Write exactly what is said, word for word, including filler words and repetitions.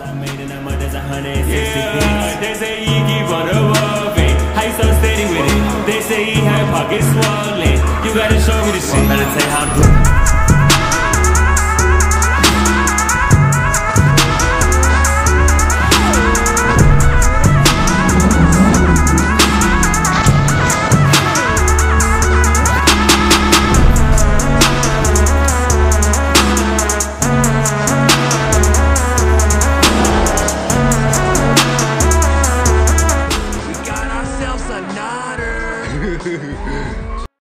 I made in a month, that's one hundred sixty yeah, they say he keep on evolving. How you so steady with it? They say he had pockets swollen. You gotta show me the shit. Better tell how I'm doing.